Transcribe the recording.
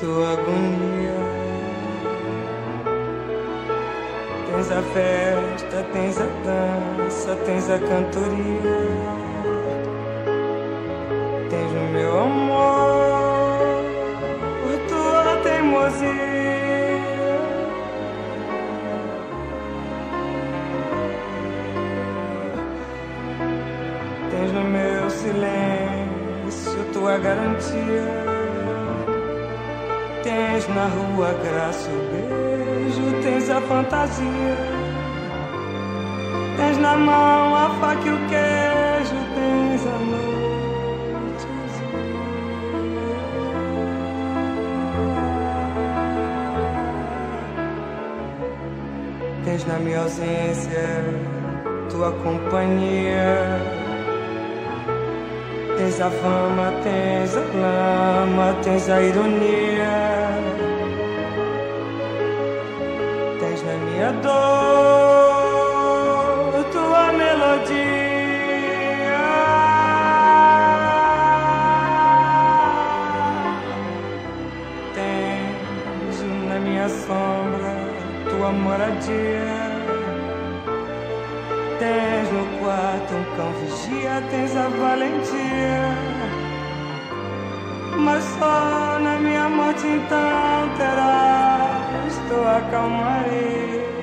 tua agonia. Tens a festa, tens a dança, tens a cantoria. Tens o meu amor, tua teimosia. Tens no meu silêncio tua garantia. Tens na rua a graça, o beijo, tens a fantasia. Tens na mão a faca e o queijo, tens a noite azul. Tens na minha ausência tua companhia. Tens a fama, tens a lama, tens a ironia. Tens na minha dor tua melodia. Tens na minha sombra tua moradia. Tens no quarto um cão vigia, tens a valentia. Mas só na minha morte então terás tua calmaria.